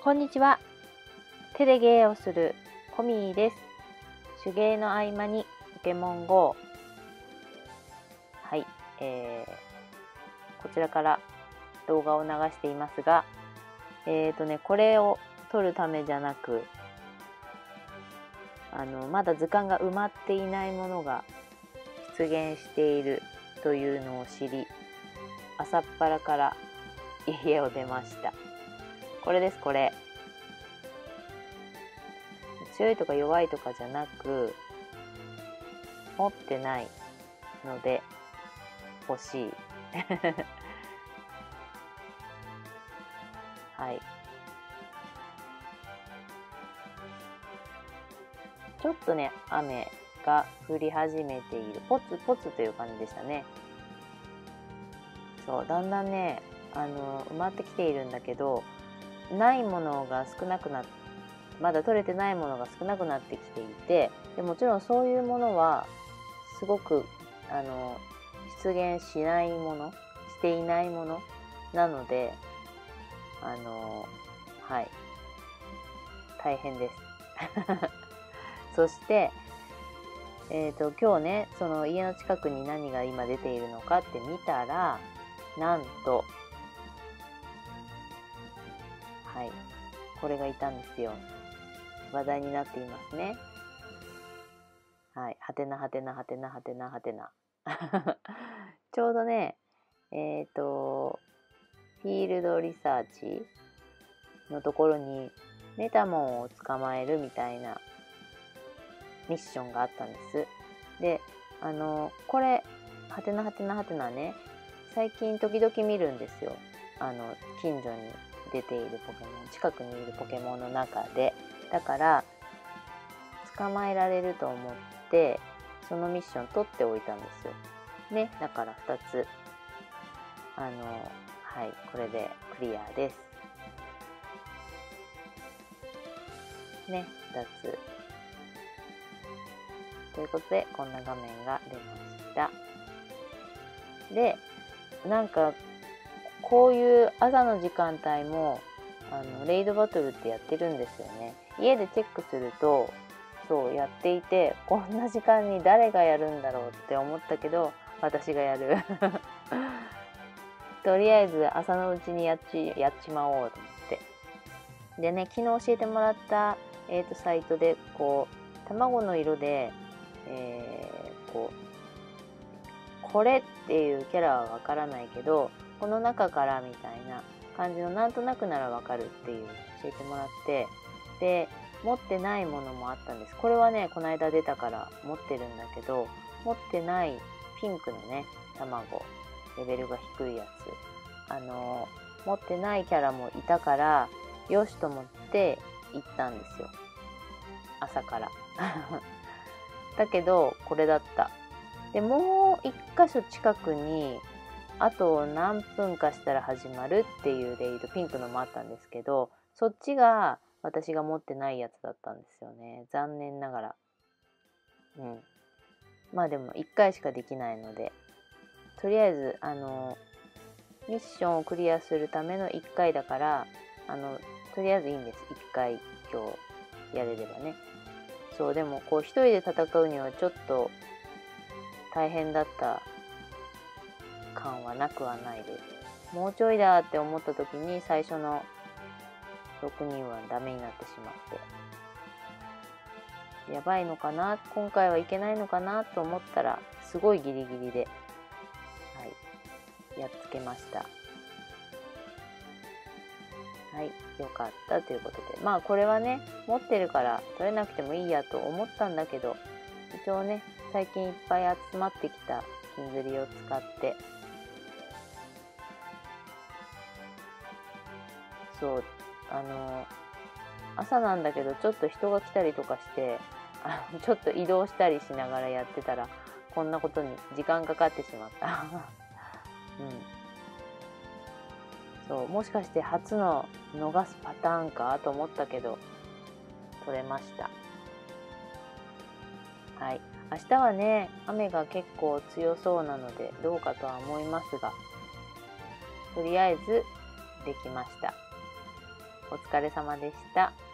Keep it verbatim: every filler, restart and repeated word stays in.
こんにちは。手で芸をするコミーです。手芸の合間にポケモン ゴー。はい、えー、こちらから動画を流していますが、えーとね、これを撮るためじゃなく、あのまだ図鑑が埋まっていないものが出現しているというのを知り、朝っぱらから家を出ました。これです、これ。強いとか弱いとかじゃなく、持ってないので欲しい。はい。ちょっとね、雨が降り始めている。ポツポツという感じでしたね。そう、だんだんね、あの埋まってきているんだけど、ないものが少なくなって、まだ取れてないものが少なくなってきていて、でもちろんそういうものはすごくあの出現しないもの、していないものなので、あのはい大変です。そして、えーと、今日ね、その家の近くに何が今出ているのかって見たら、なんとはいこれがいたんですよ。話題になっていますね。はい、はてなはてなはてなはてなはてな。ちょうどね、えっと、フィールドリサーチのところにメタモンを捕まえるみたいなミッションがあったんです。で、あの、これ、はてなはてなはてなね、最近時々見るんですよ。あの、近所に出ているポケモン、近くにいるポケモンの中で。だから、捕まえられると思ってそのミッション取っておいたんですよね。だからふたつ、あのはいこれでクリアですね。ふたつということで、こんな画面が出ました。で、なんかこういう朝の時間帯もあのレイドバトルってやってるんですよね。家でチェックするとそうやっていて、こんな時間に誰がやるんだろうって思ったけど、私がやる。とりあえず朝のうちにやっちやっちまおうと思って。でね、昨日教えてもらった、えーと、サイトでこう卵の色で、えー、こうこれっていうキャラはわからないけど、この中からみたいな感じのなんとなくならわかるっていう教えてもらって、で持ってないものもあったんです。これはね、この間出たから持ってるんだけど、持ってないピンクのね卵、レベルが低いやつ、あの持ってないキャラもいたから、よしと思って行ったんですよ、朝からだけどこれだった。でもう一箇所近くにあと何分かしたら始まるっていうレイド、ピンクのもあったんですけど、そっちが私が持ってないやつだったんですよね。残念ながら。うん。まあでもいっかいしかできないので、とりあえずあのミッションをクリアするためのいっかいだから、あのとりあえずいいんです。いっかい今日やれればね。そう、でもこう一人で戦うにはちょっと大変だった感はなくはないです。もうちょいだって思った時に最初のろくにんはダメになってしまって、やばいのかな、今回はいけないのかなと思ったら、すごいギリギリで、はい、やっつけました。はい、よかったということで、まあこれはね、持ってるから取れなくてもいいやと思ったんだけど、一応ね、最近いっぱい集まってきた金釣りを使って、そう、あの朝なんだけどちょっと人が来たりとかして、あちょっと移動したりしながらやってたら、こんなことに時間かかってしまった。うん、そう、もしかして初の逃すパターンかと思ったけど取れました。はい、明日はね、雨が結構強そうなのでどうかとは思いますが、とりあえずできました。 お疲れ様でした。